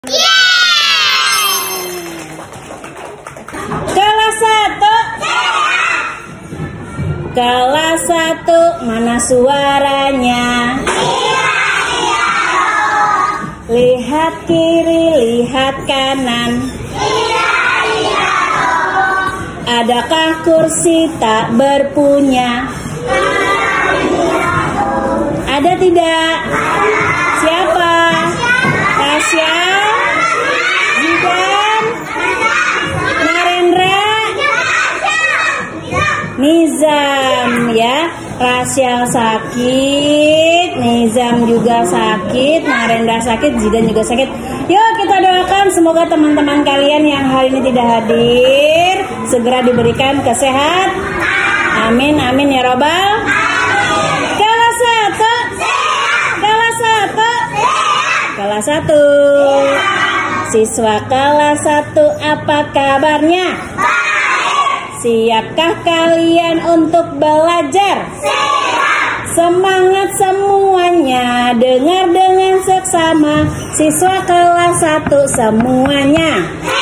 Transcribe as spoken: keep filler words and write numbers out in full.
Kelas satu. Kelas satu, mana suaranya? Lihat kiri, lihat kanan. Adakah kursi tak berpunya? Ada tidak? Siapa? Tasya? Zidan? Narendra? Nizam ya. Rasyal sakit, Nizam juga sakit, Narendra sakit, Zidan juga sakit. Yuk kita doakan semoga teman-teman kalian yang hari ini tidak hadir segera diberikan kesehatan. Amin amin ya robbal. Kelas satu. Kelas satu. Kelas satu. Siswa kelas satu, apa kabarnya? Siapkah kalian untuk belajar? Semangat semuanya, dengar dengan seksama. Siswa kelas satu semuanya.